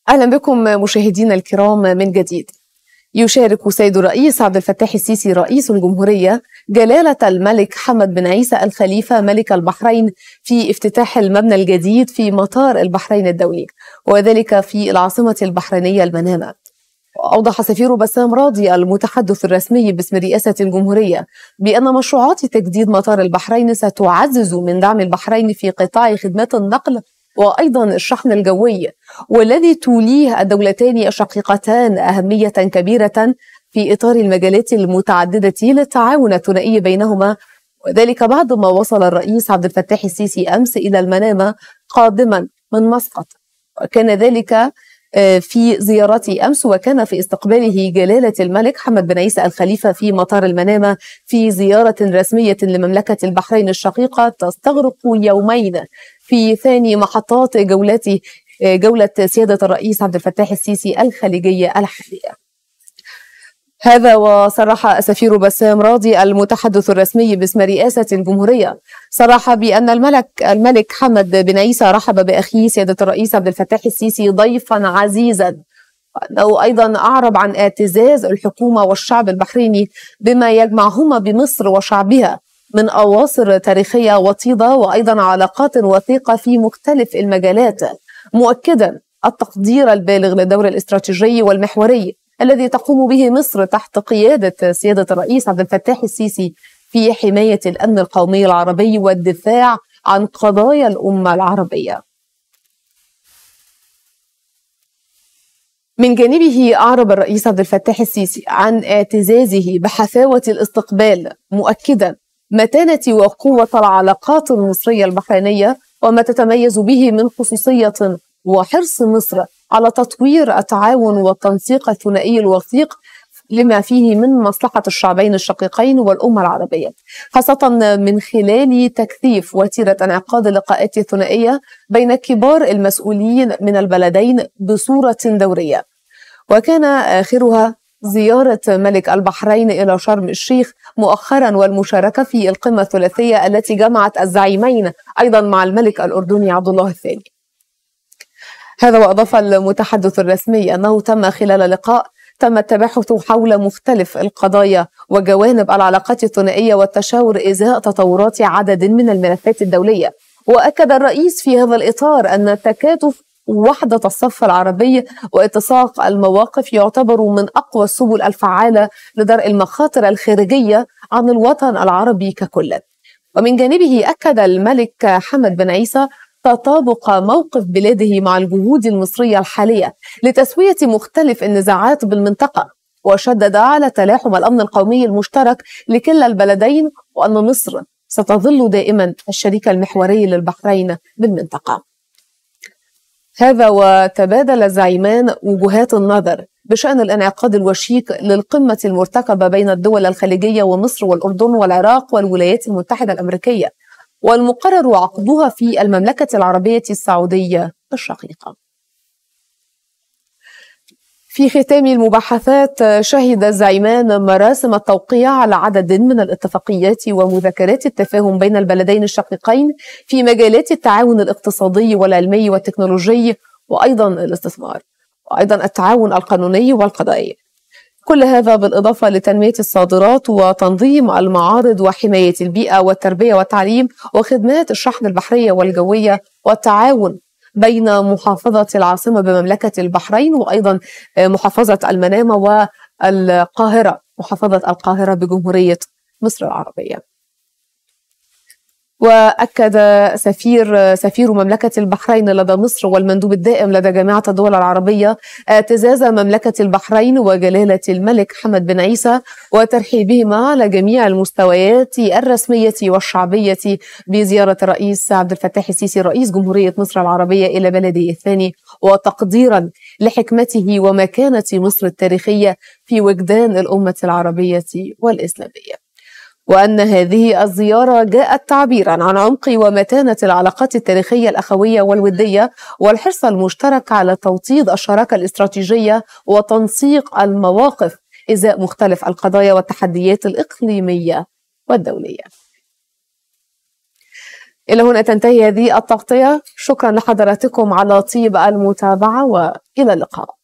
أهلا بكم مشاهدينا الكرام من جديد. يشارك السيد الرئيس عبد الفتاح السيسي رئيس الجمهورية جلالة الملك حمد بن عيسى الخليفة ملك البحرين في افتتاح المبنى الجديد في مطار البحرين الدولي، وذلك في العاصمة البحرينية المنامة. أوضح سفير بسام راضي المتحدث الرسمي باسم رئاسة الجمهورية بأن مشروعات تجديد مطار البحرين ستعزز من دعم البحرين في قطاع خدمات النقل وأيضا الشحن الجوي، والذي توليه الدولتان الشقيقتان أهمية كبيرة في إطار المجالات المتعددة للتعاون الثنائي بينهما، وذلك بعد ما وصل الرئيس عبد الفتاح السيسي أمس إلى المنامة قادما من مسقط، وكان ذلك في زيارته أمس، وكان في استقباله جلالة الملك حمد بن عيسى الخليفة في مطار المنامة في زيارة رسمية لمملكة البحرين الشقيقة تستغرق يومين في ثاني محطات جولة سيادة الرئيس عبد الفتاح السيسي الخليجية الحالية. هذا وصرح السفير بسام راضي المتحدث الرسمي باسم رئاسة الجمهورية صرح بأن الملك حمد بن عيسى رحب بأخيه سيادة الرئيس عبد الفتاح السيسي ضيفا عزيزا، وأنه أيضا أعرب عن اعتزاز الحكومة والشعب البحريني بما يجمعهما بمصر وشعبها من أواصر تاريخية وطيدة وأيضا علاقات وثيقة في مختلف المجالات، مؤكدا التقدير البالغ للدور الاستراتيجي والمحوري الذي تقوم به مصر تحت قيادة سيادة الرئيس عبد الفتاح السيسي في حماية الأمن القومي العربي والدفاع عن قضايا الأمة العربية. من جانبه أعرب الرئيس عبد الفتاح السيسي عن اعتزازه بحفاوة الاستقبال، مؤكدا متانة وقوة العلاقات المصرية البحرينية وما تتميز به من خصوصية وحرص مصر على تطوير التعاون والتنسيق الثنائي الوثيق لما فيه من مصلحة الشعبين الشقيقين والأمة العربية، خاصة من خلال تكثيف وتيرة انعقاد اللقاءات الثنائية بين كبار المسؤولين من البلدين بصورة دورية، وكان آخرها زيارة ملك البحرين إلى شرم الشيخ مؤخرا والمشاركة في القمة الثلاثية التي جمعت الزعيمين أيضا مع الملك الأردني عبد الله الثاني. هذا وأضاف المتحدث الرسمي أنه تم خلال اللقاء التباحث حول مختلف القضايا وجوانب العلاقات الثنائية والتشاور إزاء تطورات عدد من الملفات الدولية، وأكد الرئيس في هذا الإطار أن تكاتف وحدة الصف العربي واتساق المواقف يعتبر من أقوى السبل الفعالة لدرء المخاطر الخارجية عن الوطن العربي ككل. ومن جانبه أكد الملك حمد بن عيسى تطابق موقف بلاده مع الجهود المصرية الحالية لتسوية مختلف النزاعات بالمنطقة، وشدد على تلاحم الأمن القومي المشترك لكلا البلدين، وأن مصر ستظل دائما الشريك المحوري للبحرين بالمنطقة. هذا وتبادل الزعيمان وجهات النظر بشأن الانعقاد الوشيك للقمة المرتقبة بين الدول الخليجية ومصر والأردن والعراق والولايات المتحدة الأمريكية، والمقرر عقدها في المملكة العربية السعودية الشقيقة. في ختام المباحثات شهد الزعيمان مراسم التوقيع على عدد من الاتفاقيات ومذكرات التفاهم بين البلدين الشقيقين في مجالات التعاون الاقتصادي والعلمي والتكنولوجي وأيضا الاستثمار وأيضا التعاون القانوني والقضائي، كل هذا بالإضافة لتنمية الصادرات وتنظيم المعارض وحماية البيئة والتربية والتعليم وخدمات الشحن البحرية والجوية والتعاون بين محافظة العاصمة بمملكة البحرين وأيضا محافظة المنامة والقاهرة محافظة القاهرة بجمهورية مصر العربية. وأكد سفير مملكة البحرين لدى مصر والمندوب الدائم لدى جامعة الدول العربية اعتزاز مملكة البحرين وجلالة الملك حمد بن عيسى وترحيبهما على جميع المستويات الرسمية والشعبية بزيارة الرئيس عبد الفتاح السيسي رئيس جمهورية مصر العربية إلى بلده الثاني، وتقديرا لحكمته ومكانة مصر التاريخية في وجدان الأمة العربية والإسلامية، وأن هذه الزيارة جاءت تعبيرا عن عمق ومتانة العلاقات التاريخية الأخوية والودية والحرص المشترك على توطيد الشراكة الاستراتيجية وتنسيق المواقف إزاء مختلف القضايا والتحديات الإقليمية والدولية. إلى هنا تنتهي هذه التغطية، شكرا لحضراتكم على طيب المتابعة وإلى اللقاء.